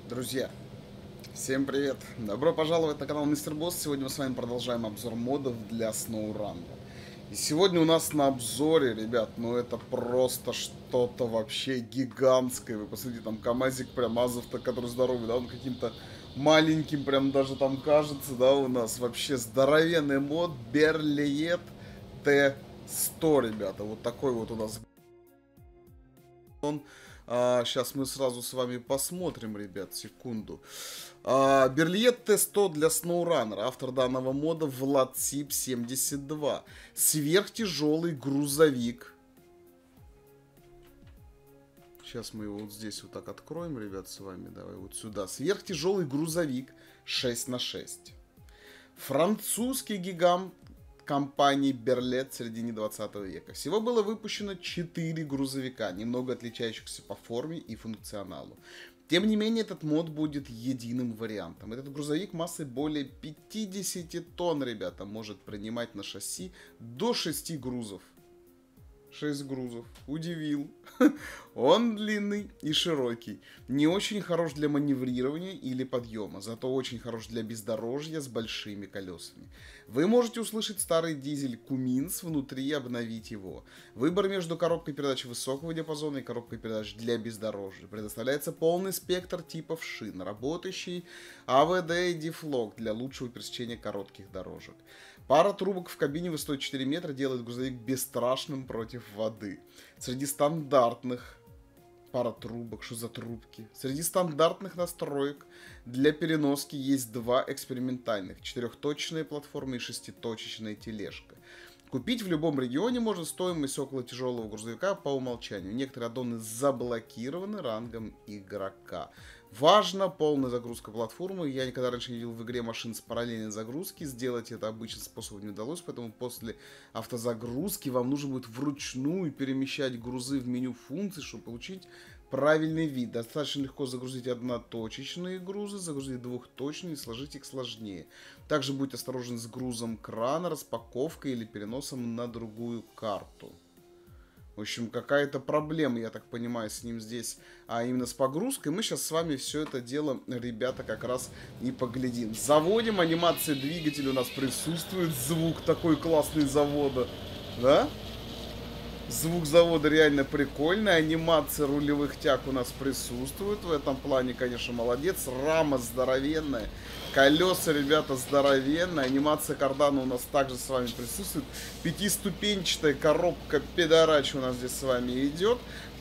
Друзья, всем привет! Добро пожаловать на канал Мистер Босс. Сегодня мы с вами продолжаем обзор модов для SnowRunner. И сегодня у нас на обзоре, ребят, ну это просто что-то вообще гигантское. Вы посмотрите, там КамАЗик прям Азов-то, который здоровый, да, он каким-то маленьким прям даже там кажется, да, у нас вообще здоровенный мод Berliet T100, ребята. Вот такой вот у нас он. Сейчас мы сразу с вами посмотрим, ребят, секунду. Berliet T100 для SnowRunner. Автор данного мода Владсиб 72. Сверхтяжелый грузовик. Сейчас мы его вот здесь вот так откроем, ребят, с вами. Давай вот сюда. Сверхтяжелый грузовик 6х6. Французский гигант компании Berliet в середине 20 века. Всего было выпущено 4 грузовика, немного отличающихся по форме и функционалу. Тем не менее, этот мод будет единым вариантом. Этот грузовик массой более 50 тонн, ребята, может принимать на шасси до 6 грузов. 6 грузов. Удивил. Он длинный и широкий. Не очень хорош для маневрирования или подъема, зато очень хорош для бездорожья с большими колесами. Вы можете услышать старый дизель Cummins внутри и обновить его. Выбор между коробкой передач высокого диапазона и коробкой передач для бездорожья. Предоставляется полный спектр типов шин, работающий АВД и дифлог для лучшего пересечения коротких дорожек. Пара трубок в кабине высотой 4 метра делает грузовик бесстрашным против воды. Среди стандартных... Пара трубок, что за трубки? Среди стандартных настроек для переноски есть два экспериментальных. 4-точечная платформа и 6-точечная тележка. Купить в любом регионе можно стоимость около тяжелого грузовика по умолчанию. Некоторые аддоны заблокированы рангом игрока. Важно, полная загрузка платформы. Я никогда раньше не видел в игре машин с параллельной загрузки. Сделать это обычным способом не удалось, поэтому после автозагрузки вам нужно будет вручную перемещать грузы в меню функций, чтобы получить правильный вид. Достаточно легко загрузить одноточечные грузы, загрузить двухточные и сложить их сложнее. Также будьте осторожны с грузом крана, распаковкой или переносом на другую карту. В общем, какая-то проблема, я так понимаю, с ним здесь, а именно с погрузкой. Мы сейчас с вами все это дело, ребята, как раз и поглядим. Заводим, анимация двигателя у нас присутствует, звук такой классный завода, да? Звук завода реально прикольный, анимация рулевых тяг у нас присутствует. В этом плане, конечно, молодец. Рама здоровенная, колеса, ребята, здоровенные. Анимация кардана у нас также с вами присутствует. Пятиступенчатая коробка педорач у нас здесь с вами идет.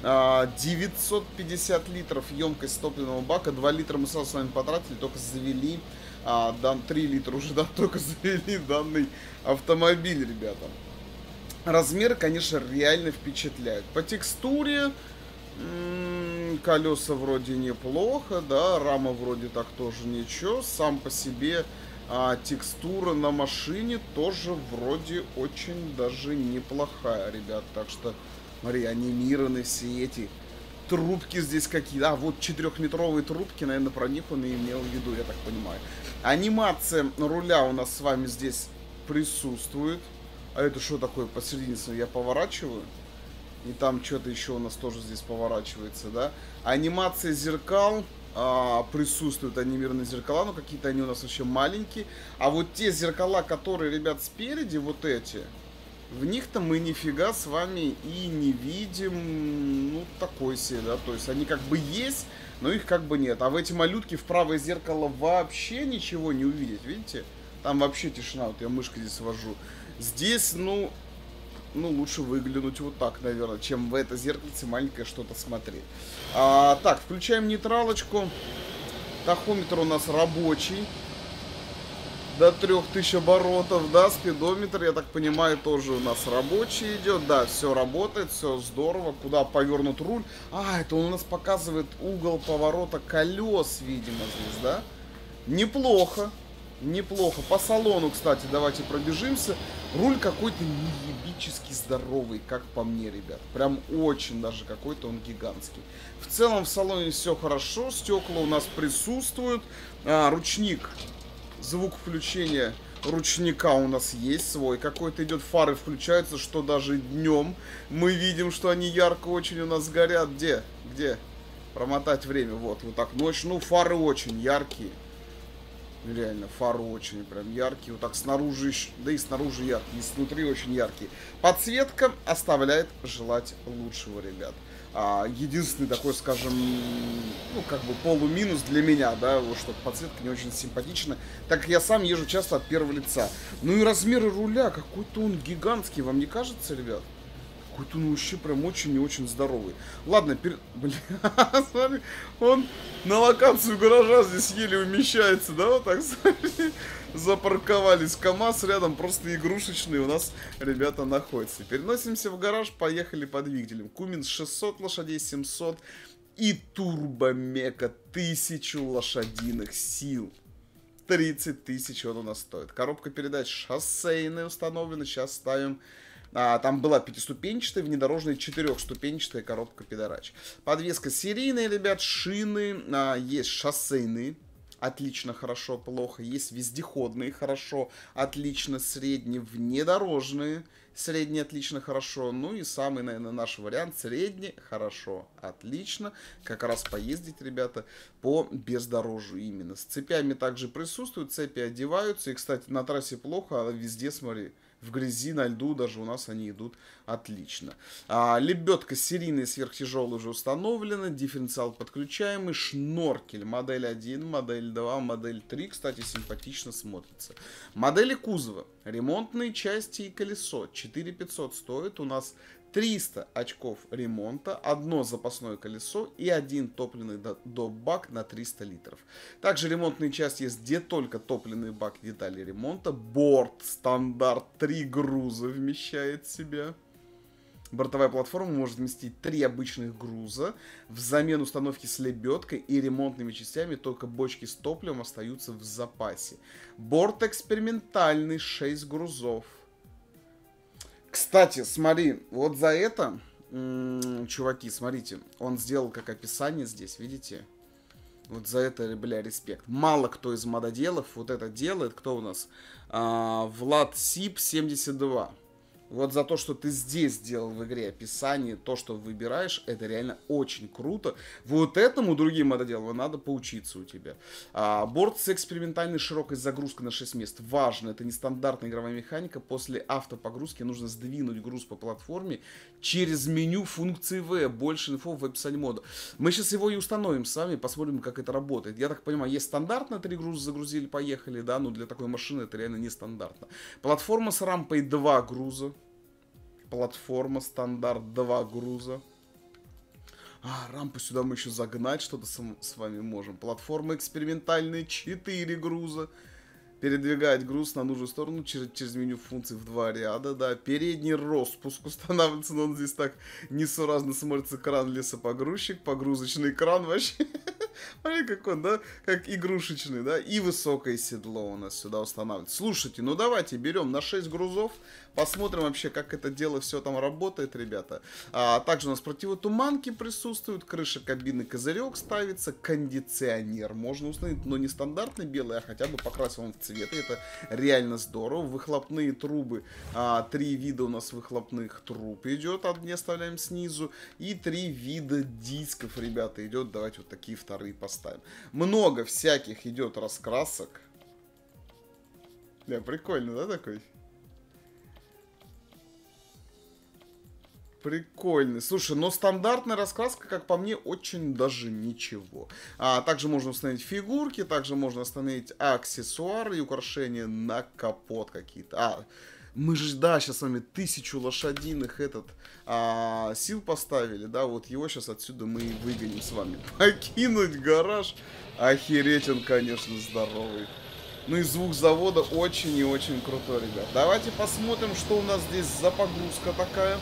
950 литров емкость топливного бака. 2 литра мы сразу с вами потратили, только завели. 3 литра уже, да, только завели данный автомобиль, ребята. Размеры, конечно, реально впечатляют. По текстуре колеса вроде неплохо, да, рама вроде так тоже ничего. Сам по себе текстура на машине тоже вроде очень даже неплохая, ребят. Так что, смотри, анимированы все эти трубки здесь какие. Вот 4-метровые трубки, наверное, про них он и имел в виду, я так понимаю. Анимация руля у нас с вами здесь присутствует. А это что такое? Посередине я поворачиваю. И там что-то еще у нас тоже здесь поворачивается, да? Анимация зеркал. Присутствуют анимированные зеркала, но какие-то они у нас вообще маленькие. А вот те зеркала, которые, ребят, спереди, вот эти, в них-то мы нифига с вами и не видим, ну, такой себе, да? То есть они как бы есть, но их как бы нет. А в эти малютки в правое зеркало вообще ничего не увидеть, видите? Там вообще тишина, вот я мышкой здесь вожу. Здесь, ну, лучше выглянуть вот так, наверное, чем в это зеркальце маленькое что-то смотреть. Так, включаем нейтралочку. Тахометр у нас рабочий. До 3000 оборотов, да, спидометр, я так понимаю, тоже у нас рабочий идет. Да, все работает, все здорово. Куда повернут руль? Это он у нас показывает угол поворота колес, видимо, здесь, да? Неплохо. Неплохо. По салону, кстати, давайте пробежимся. Руль какой-то неебически здоровый, как по мне, ребят. Прям очень даже какой-то он гигантский. В целом в салоне все хорошо. Стекла у нас присутствуют. Ручник. Звук включения ручника у нас есть свой. Какой-то идет, фары включаются, что даже днем мы видим, что они ярко очень у нас горят. Где? промотать время. Вот так ночь. Ну, фары очень яркие. Реально, фары очень прям яркие. Вот так снаружи, да и снаружи яркие, и снутри очень яркие. Подсветка оставляет желать лучшего, ребят. Единственный такой, скажем, ну, как бы полуминус для меня, да, вот что подсветка не очень симпатична, так как я сам езжу часто от первого лица. Ну и размеры руля, какой-то он гигантский, вам не кажется, ребят? Какой-то он вообще прям очень и очень здоровый. Ладно, блин, смотри, он на локацию гаража здесь еле умещается, да, вот так, смотри, запарковались. КамАЗ рядом, просто игрушечный у нас, ребята, находится. Переносимся в гараж, поехали по двигателям. Куминс 600 лошадей, 700 и турбомека 1000 лошадиных сил. 30 тысяч он у нас стоит. Коробка передач шоссейная установлена, сейчас ставим... там была пятиступенчатая, внедорожная, четырехступенчатая коробка передач. Подвеска серийная, ребят, шины есть шоссейные, отлично, хорошо, плохо. Есть вездеходные, хорошо, отлично, средние, внедорожные, средние, отлично, хорошо. Ну и самый, наверное, наш вариант, средний, хорошо, отлично. Как раз поездить, ребята, по бездорожью именно. С цепями также присутствуют, цепи одеваются. И, кстати, на трассе плохо, а везде, смотри, в грязи, на льду даже у нас они идут отлично. Лебедка серийная сверхтяжелая уже установлена. Дифференциал подключаемый. Шноркель. Модель 1, модель 2, модель 3. Кстати, симпатично смотрится. Модели кузова. Ремонтные части и колесо. 4500 стоит. У нас 300 очков ремонта, одно запасное колесо и один топливный бак на 300 литров. Также ремонтные части есть, где только топливный бак и детали ремонта. Борт стандарт 3 груза вмещает в себя. Бортовая платформа может вместить 3 обычных груза. Взамен установки с лебедкой и ремонтными частями только бочки с топливом остаются в запасе. Борт экспериментальный, 6 грузов. Кстати, смотри, вот за это, чуваки, смотрите, он сделал как описание здесь, видите? Вот за это, бля, респект. Мало кто из мододелов вот это делает. Кто у нас? Влад Сип 72. Вот за то, что ты здесь сделал в игре описание, то, что выбираешь, это реально очень круто. Вот этому другим мододелам надо поучиться у тебя. Борт с экспериментальной широкой загрузкой на 6 мест. Важно, это нестандартная игровая механика. После автопогрузки нужно сдвинуть груз по платформе через меню функции V. Больше инфо в описании мода. Мы сейчас его и установим с вами, посмотрим, как это работает. Я так понимаю, есть стандартно 3 груза загрузили, поехали, да, но для такой машины это реально нестандартно. Платформа с рампой 2 груза. Платформа стандарт 2 груза. Рампу сюда мы еще загнать что-то с вами можем. Платформа экспериментальная 4 груза. Передвигать груз на нужную сторону через меню функций в 2 ряда, да. Передний распуск устанавливается, но он здесь так несуразно смотрится. Кран лесопогрузчик, погрузочный кран вообще. Смотри, как он, да, как игрушечный, да. И высокое седло у нас сюда устанавливается. Слушайте, ну давайте берем на 6 грузов. Посмотрим вообще, как это дело все там работает, ребята. Также у нас противотуманки присутствуют. Крыша кабины, козырек ставится. Кондиционер можно установить, но не стандартный белый, а хотя бы покрасил он в цвет. И это реально здорово. Выхлопные трубы. 3 вида у нас выхлопных труб идет. Одни оставляем снизу. И 3 вида дисков, ребята, идет. Давайте вот такие вторые поставим. Много всяких идет раскрасок. Прикольно, да, такой? Прикольный. Слушай, но стандартная раскраска, как по мне, очень даже ничего. Также можно установить фигурки, также можно установить аксессуары и украшения на капот какие-то. Мы же, да, сейчас с вами 1000 лошадиных сил поставили, да, вот его сейчас отсюда мы и выгоним с вами. Покинуть гараж. Охереть он, конечно, здоровый. Ну и звук завода очень и очень крутой, ребят. Давайте посмотрим, что у нас здесь за погрузка такая.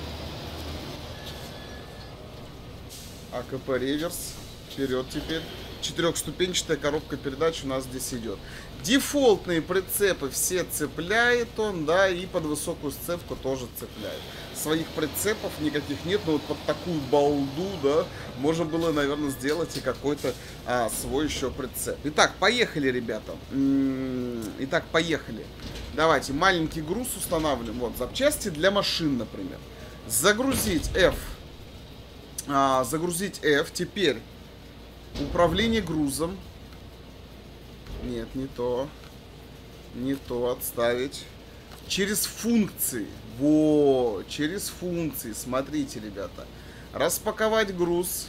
АКП реверс. Вперед теперь. 4-ступенчатая коробка передач у нас здесь идет. Дефолтные прицепы все цепляет он, да, и под высокую сцепку тоже цепляет. Своих прицепов никаких нет, но вот под такую балду, да, можно было, наверное, сделать и какой-то свой еще прицеп. Итак, поехали, ребята. Итак, поехали. Давайте маленький груз устанавливаем. Вот, запчасти для машин, например. Загрузить F. Загрузить F. Теперь Управление грузом. Нет, не то. Не то, отставить. Через функции. Во, через функции. Смотрите, ребята. Распаковать груз.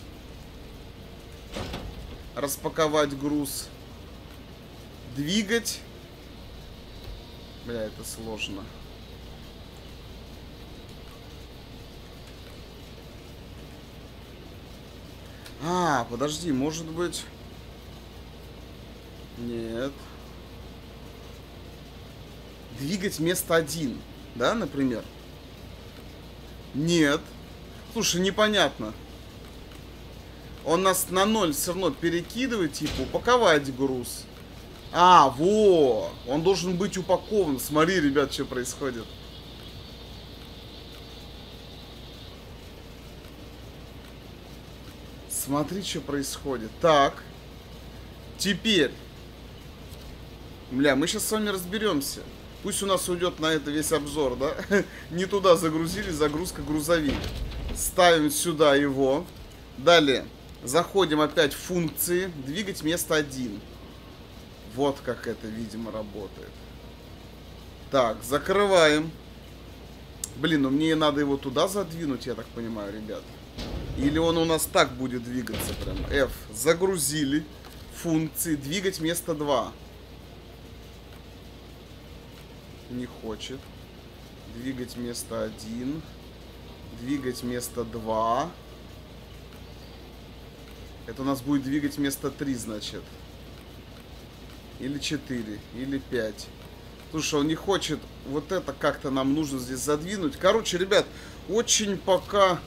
Распаковать груз. Двигать. Бля, это сложно. А, подожди, может быть... Нет. Двигать место 1, да, например? Нет. Слушай, непонятно. Он нас на 0 все равно перекидывает, типа, упаковать груз. А, во! Он должен быть упакован. Смотри, ребят, что происходит. Смотри, что происходит. Так. Теперь. Бля, мы сейчас с вами разберемся. Пусть у нас уйдет на это весь обзор, да? Не туда загрузили, загрузка грузовик. Ставим сюда его. Далее. Заходим опять в функции. Двигать место 1. Вот как это, видимо, работает. Так, закрываем. Блин, ну мне надо его туда задвинуть, я так понимаю, ребят. Или он у нас так будет двигаться прям. F. Загрузили. Функции. Двигать место 2. Не хочет. Двигать место 1. Двигать место 2. Это у нас будет двигать место 3, значит. Или 4. Или 5. Слушай, он не хочет. Вот это как-то нам нужно здесь задвинуть. Короче, ребят, очень пока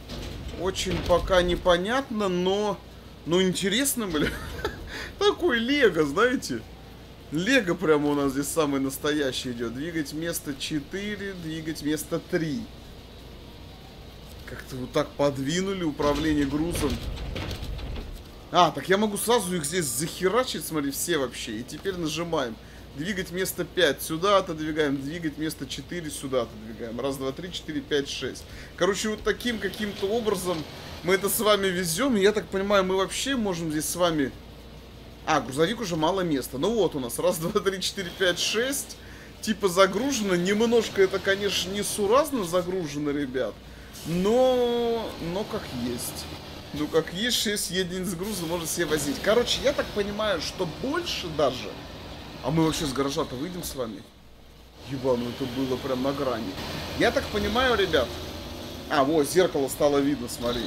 непонятно, но интересно, блин. Такой Лего, знаете. Лего прямо у нас здесь самый настоящий идет. Двигать место 4, двигать место 3. Как-то вот так подвинули управление грузом. А, так я могу сразу их здесь захерачить, смотри, все вообще. И теперь нажимаем. Двигать место 5 сюда отодвигаем. Двигать место 4 сюда отодвигаем. Раз, два, три, 4, 5, 6. Короче, вот таким каким-то образом мы это с вами везем. И я так понимаю, мы вообще можем здесь с вами... А, грузовик уже мало места. Ну вот у нас. Раз, два, три, 4, 5, 6. Типа загружено. Немножко это, конечно, несуразно загружено, ребят. Но как есть. Ну как есть, 6 единиц груза можно себе возить. Короче, я так понимаю, что больше даже... А мы вообще с гаража-то выйдем с вами? Еба, ну это было прям на грани. Я так понимаю, ребят... А, вот, зеркало стало видно, смотри.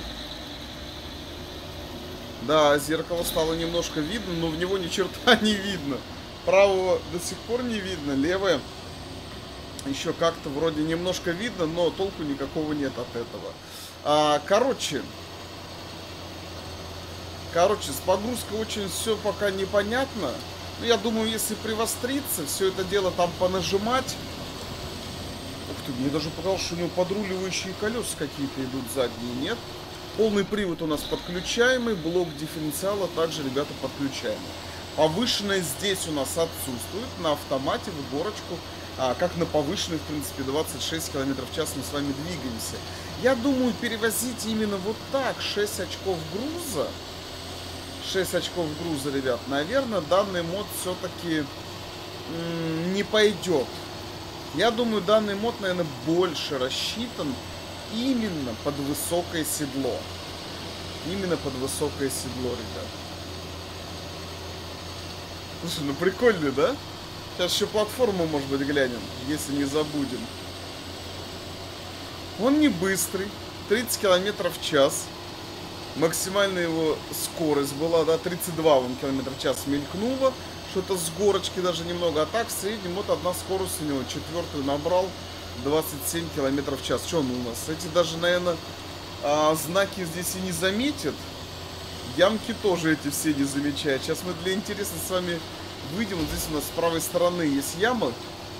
Да, зеркало стало немножко видно, но в него ни черта не видно. Правого до сих пор не видно, левое еще как-то вроде немножко видно, но толку никакого нет от этого. Короче, с погрузкой очень все пока непонятно. Ну, я думаю, если привостриться, все это дело там понажимать. Ух ты, мне даже показалось, что у него подруливающие колеса какие-то идут задние, нет? Полный привод у нас подключаемый, блок дифференциала также, ребята, подключаемый. Повышенная здесь у нас отсутствует, на автомате в горочку, как на повышенной, в принципе, 26 км в час мы с вами двигаемся. Я думаю, перевозить именно вот так 6 очков груза, 6 очков груза, ребят, наверное, данный мод все-таки не пойдет. Я думаю, данный мод, наверное, больше рассчитан именно под высокое седло. Именно под высокое седло, ребят. Слушай, ну прикольный, да? Сейчас еще платформу, может быть, глянем, если не забудем. Он не быстрый, 30 км в час. Максимальная его скорость была, да, 32 км в час мелькнула. Что-то с горочки даже немного. А так, в среднем, вот одна скорость у него. Четвертую набрал, 27 км в час. Что он у нас? Эти даже, наверное, знаки здесь и не заметят. Ямки тоже эти все не замечают. Сейчас мы для интереса с вами выйдем. Вот здесь у нас с правой стороны есть яма.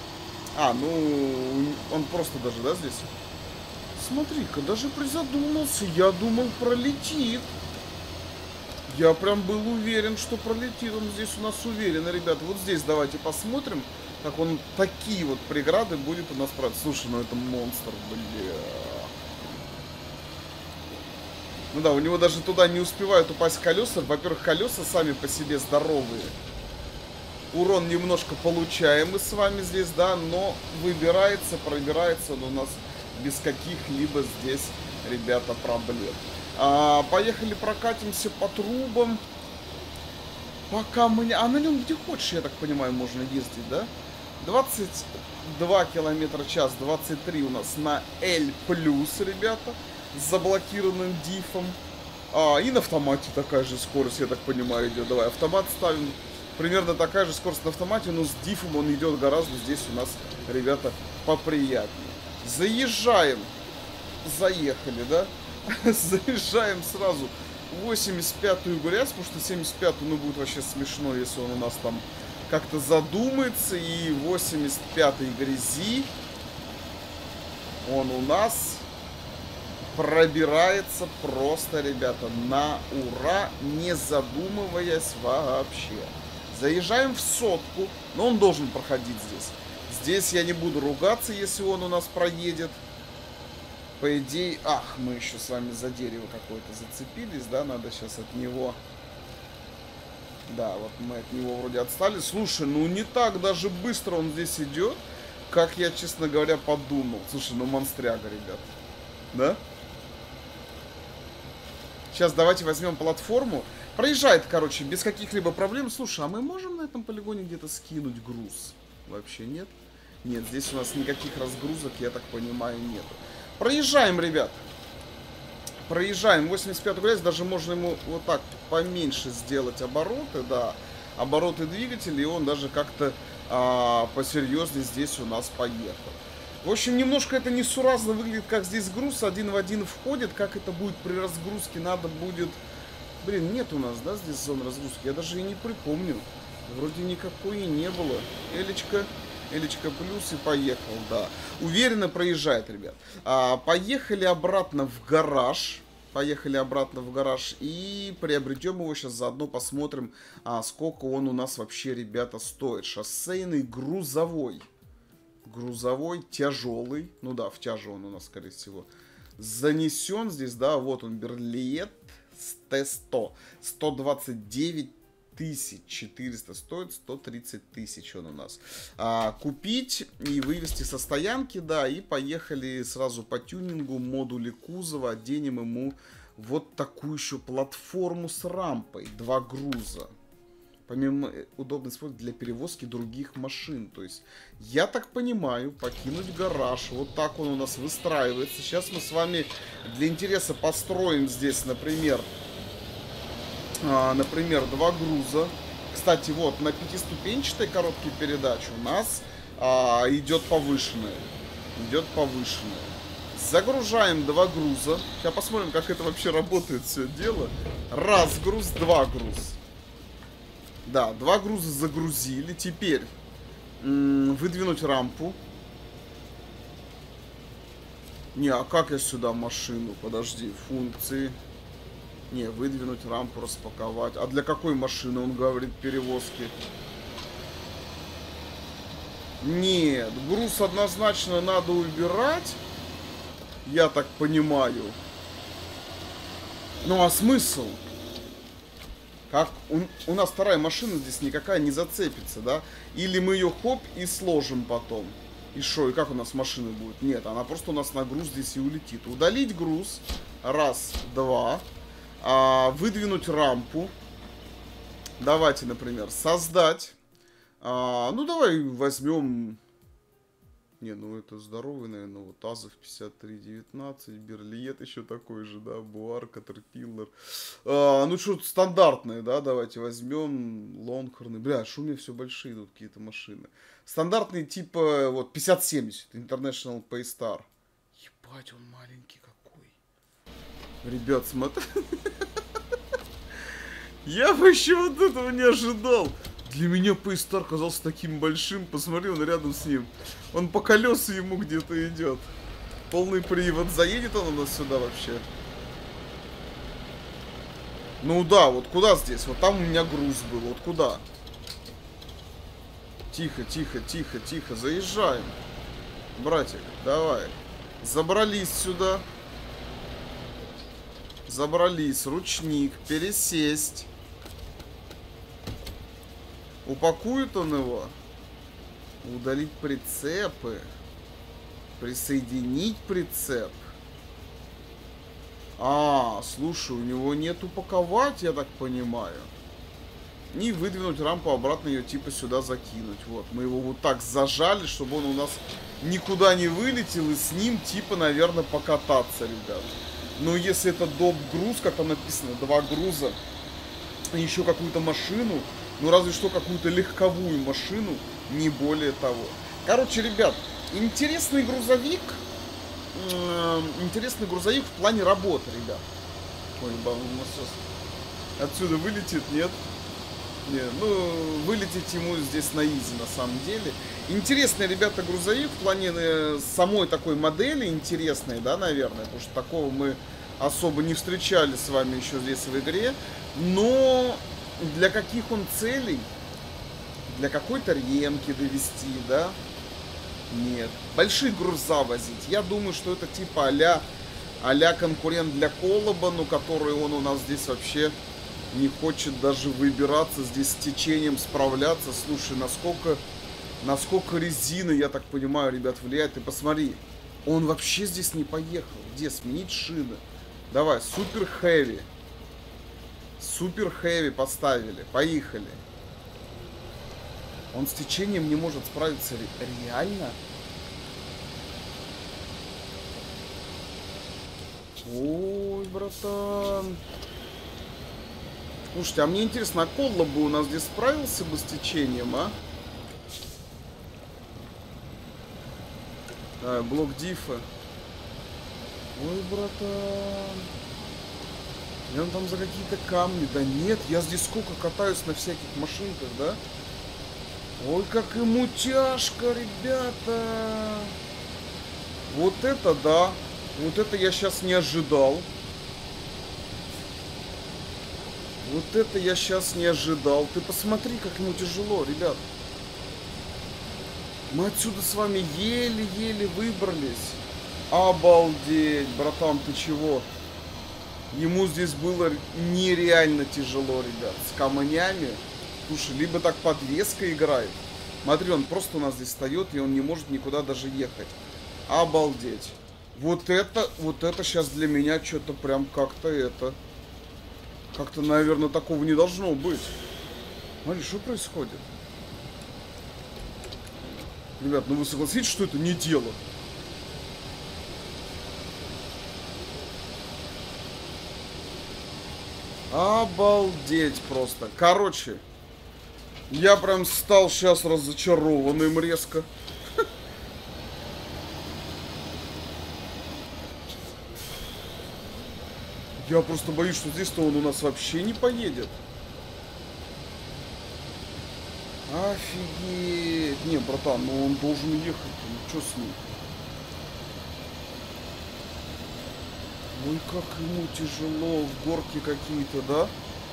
Ну, он просто даже, да, здесь? Смотри-ка, даже призадумался. Я думал, пролетит. Я прям был уверен, что пролетит. Он здесь у нас уверен, ребята. Вот здесь давайте посмотрим, как он такие вот преграды будет у нас брать. Слушай, ну это монстр, бля. Ну да, у него даже туда не успевают упасть колеса. Во-первых, колеса сами по себе здоровые. Урон немножко получаем мы с вами здесь, да, но пробирается он у нас без каких-либо здесь, ребята, проблем. Поехали прокатимся по трубам. Пока мы... А на нем где хочешь, я так понимаю, можно ездить, да? 22 километра в час, 23 у нас на L+, ребята, с заблокированным дифом. И на автомате такая же скорость, я так понимаю, идет. Давай, автомат ставим. Примерно такая же скорость на автомате, но с дифом он идет гораздо здесь у нас, ребята, поприятнее. Заезжаем. Заехали, да? Заезжаем сразу 85-ю грязь, потому что 75-ю, ну, будет вообще смешно, если он у нас там как-то задумается. И 85-й грязи он у нас пробирается просто, ребята, на ура, не задумываясь вообще. Заезжаем в сотку, но он должен проходить здесь. Здесь я не буду ругаться, если он у нас проедет. По идее... мы еще с вами за дерево какое-то зацепились, да? Надо сейчас от него... Да, вот мы от него вроде отстали. Слушай, ну не так даже быстро он здесь идет, как я, честно говоря, подумал. Слушай, ну монстряга, ребят. Да? Сейчас давайте возьмем платформу. Проезжает, короче, без каких-либо проблем. Слушай, а мы можем на этом полигоне где-то скинуть груз? Вообще нет? Нет, здесь у нас никаких разгрузок, я так понимаю, нету. Проезжаем, ребят. Проезжаем 85-ю грязь. Даже можно ему вот так поменьше сделать обороты, да. Обороты двигателя, и он даже как-то посерьезнее здесь у нас поехал. В общем, немножко это несуразно выглядит, как здесь груз один в один входит. Как это будет при разгрузке, надо будет... Блин, нет у нас, да, здесь зон разгрузки? Я даже и не припомню. Вроде никакой и не было. Элечка плюс и поехал, да. Уверенно проезжает, ребят. Поехали обратно в гараж. Поехали обратно в гараж и приобретем его. Сейчас заодно посмотрим, сколько он у нас вообще, ребята, стоит. Шоссейный грузовой. Грузовой, тяжелый. Ну да, в тяже он у нас, скорее всего, занесен здесь, да. Вот он, Берлиет Т100. 129 400 стоит, 130 тысяч он у нас. Купить и вывести со стоянки, да, и поехали сразу по тюнингу, модули кузова, оденем ему вот такую еще платформу с рампой, 2 груза. Помимо удобно использовать для перевозки других машин. То есть, я так понимаю, покинуть гараж. Вот так он у нас выстраивается. Сейчас мы с вами для интереса построим здесь, например, 2 груза. Кстати, вот на 5-ступенчатой коробке передач у нас идет повышенная. Загружаем 2 груза. Сейчас посмотрим, как это вообще работает все дело. Раз груз, 2 груз. Да, 2 груза загрузили. Теперь выдвинуть рампу. Не, а как я сюда машину? Подожди, функции. Не, выдвинуть рампу, распаковать. А для какой машины, он говорит, перевозки? Нет, груз однозначно надо убирать. Я так понимаю. Ну а смысл? Как у нас вторая машина здесь никакая не зацепится, да? Или мы ее хоп и сложим потом. И шо, и как у нас машина будет? Нет, она просто у нас на груз здесь и улетит. Удалить груз. Раз, 2. Выдвинуть рампу. Давайте, например, создать. Ну, давай возьмем... Не, ну это здоровый, наверное, вот Азов 5319, Берлиет еще такой же, да, Буар, Катерпиллер. Ну, что-то стандартное, да, давайте возьмем Лонгхорны. Бля, что у меня все большие тут какие-то машины. Стандартные типа, вот, 5070, International Paystar. Ебать, он маленький какой. Ребят, смотри. Я вообще вот этого не ожидал. Для меня Paystar казался таким большим. Посмотри, он рядом с ним. Он по колесу ему где-то идет. Полный привод. Заедет он у нас сюда вообще? Ну да, вот куда здесь? Вот там у меня груз был. Вот куда? Тихо, тихо, тихо, тихо. Заезжаем. Братик, давай. Забрались сюда. Забрались. Ручник. Пересесть. Упакует он его. Удалить прицепы. Присоединить прицеп. А, слушай, у него нет упаковать, я так понимаю. И выдвинуть рампу обратно, ее типа сюда закинуть. Вот, мы его вот так зажали, чтобы он у нас никуда не вылетел. И с ним типа, наверное, покататься, ребят. Но если это доп. Груз, как там написано, 2 груза, и еще какую-то машину, ну разве что какую-то легковую машину, не более того. Короче, ребят, интересный грузовик в плане работы, ребят. Ой, у нас сейчас отсюда вылетит, нет? Не, ну, вылететь ему здесь на изи, на самом деле. Интересный, ребята, грузовик в плане самой такой модели, интересной, да, наверное, потому что такого мы особо не встречали с вами еще здесь в игре. Но для каких он целей? Для какой-то ремки довести, да? Нет. Большие груза возить. Я думаю, что это типа а-ля конкурент для Колоба, но который он у нас здесь вообще не хочет даже выбираться, здесь с течением справляться. Слушай, насколько резина, я так понимаю, ребят, влияет. Ты посмотри, он вообще здесь не поехал. Где? Сменить шины. Давай, супер хэви. Супер хэви поставили. Поехали. Он с течением не может справиться. Реально? Ой, братан. Слушайте, а мне интересно, а Колло бы у нас здесь справился бы с течением, а? Да, блок дифа. Ой, братан. Я там за какие-то камни. Да нет, я здесь сколько катаюсь на всяких машинках, да? Ой, как ему тяжко, ребята. Вот это да. Вот это я сейчас не ожидал. Вот это я сейчас не ожидал. Ты посмотри, как ему тяжело, ребят. Мы отсюда с вами еле-еле выбрались. Обалдеть, братан, ты чего? Ему здесь было нереально тяжело, ребят. С камнями. Слушай, либо так подвеска играет. Смотри, он просто у нас здесь встает, и он не может никуда даже ехать. Обалдеть. Вот это сейчас для меня что-то прям как-то это... Как-то, наверное, такого не должно быть. Смотри, что происходит? Ребят, ну вы согласитесь, что это не дело? Обалдеть просто. Короче, я прям стал сейчас разочарованным резко. Я просто боюсь, что здесь-то он у нас вообще не поедет. Офигеть. Не, братан, ну он должен ехать. Ну что с ним? Ой, как ему тяжело. В горке какие-то, да?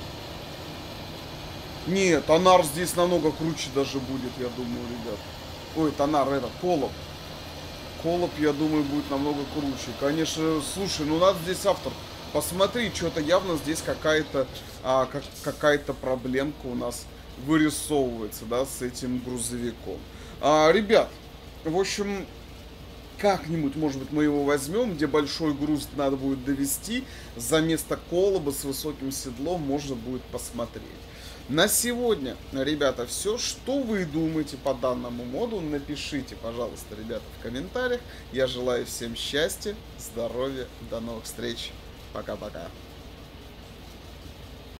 Нет, Тонар здесь намного круче даже будет, я думаю, ребят. Ой, Тонар, это, Колоб. Колоб, я думаю, будет намного круче. Конечно, слушай, ну надо здесь автор. Посмотри, что-то явно здесь какая-то проблемка у нас вырисовывается, да, с этим грузовиком. Ребят, в общем, как-нибудь, может быть, мы его возьмем, где большой груз надо будет довести. За место Колоба с высоким седлом можно будет посмотреть. На сегодня, ребята, все. Что вы думаете по данному моду, напишите, пожалуйста, ребята, в комментариях. Я желаю всем счастья, здоровья, до новых встреч. Пока-пока.